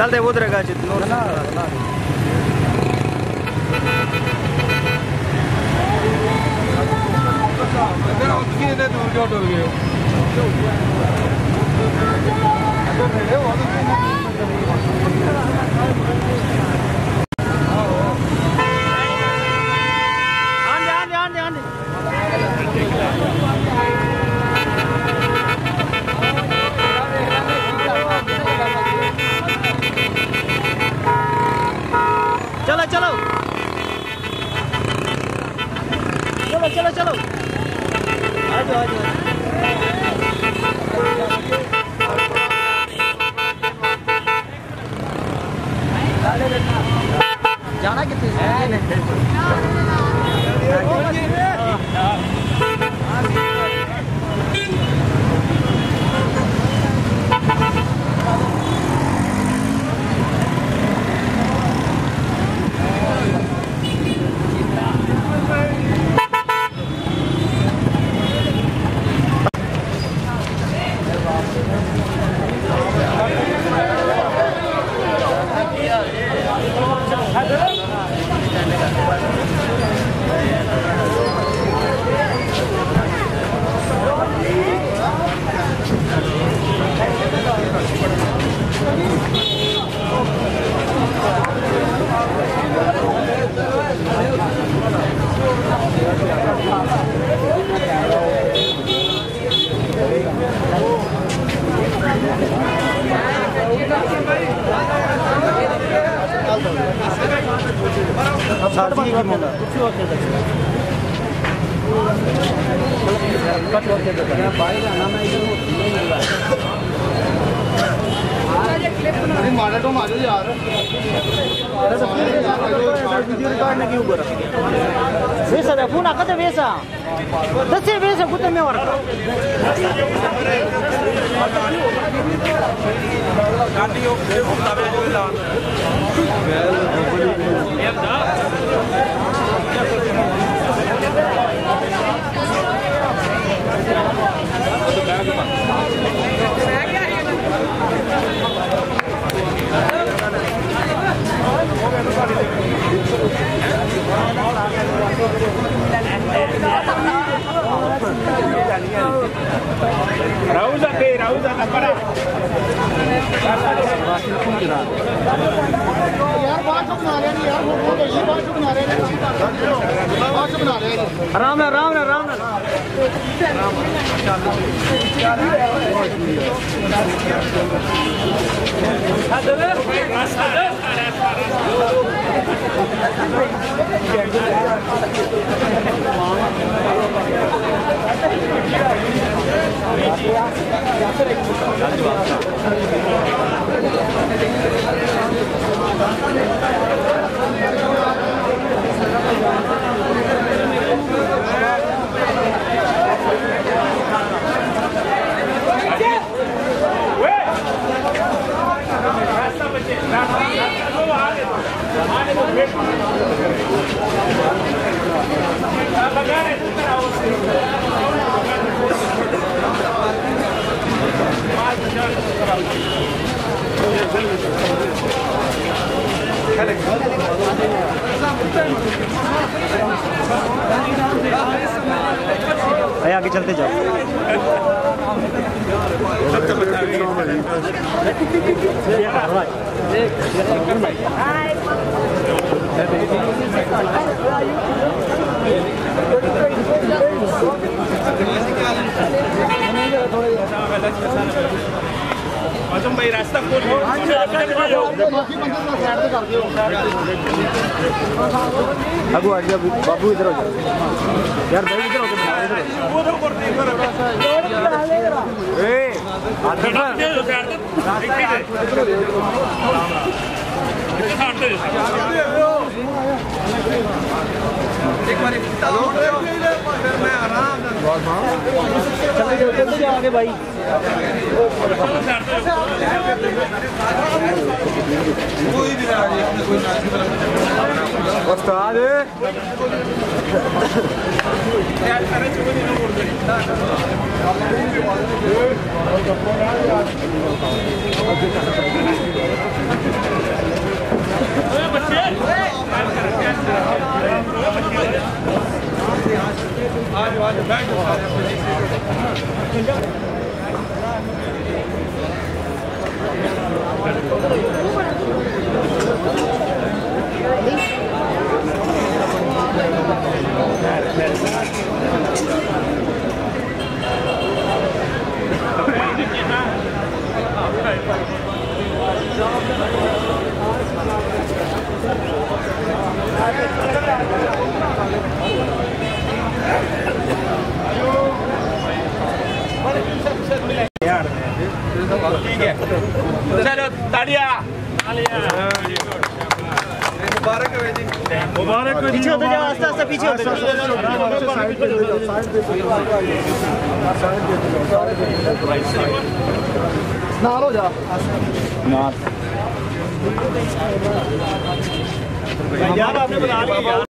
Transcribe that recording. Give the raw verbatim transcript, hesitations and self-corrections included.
चल दे उधर का जितना चलो चलो चलो चलो चलो आ जाओ आ जाओ जाना कितनी साथी की मुंडा कुछ और के सकता कट और के सकता भाई का नाम है इधर नहीं मिल रहा अरे मारा तो मारो यार वीडियो रिकॉर्ड नहीं ऊपर वैसा है फोन आका तो वैसा दस से वैसा कुछ में वर्क गाड़ी हो तबे बोला Rauza pe Rauza para यार बात बना रहे हैं यार वो ये बात बना रहे हैं बात बना रहे हैं आराम ना आराम ना आराम ना आए आगे चलते जाओ आजम भाई रास्ता खोल अगू आ जा बाबू इधर हो जाओ यार भाई इधर हो एक बार मैं आराम जल्दी जाओ आगे भाई। उस्ताद आज आज बैठ ठीक है चलो तालियां मुबारक हो जी मुबारक हो। पीछे होते जाओ, आस्ते आस्ते पीछे होते नाल हो जा यार आपने बना लिया।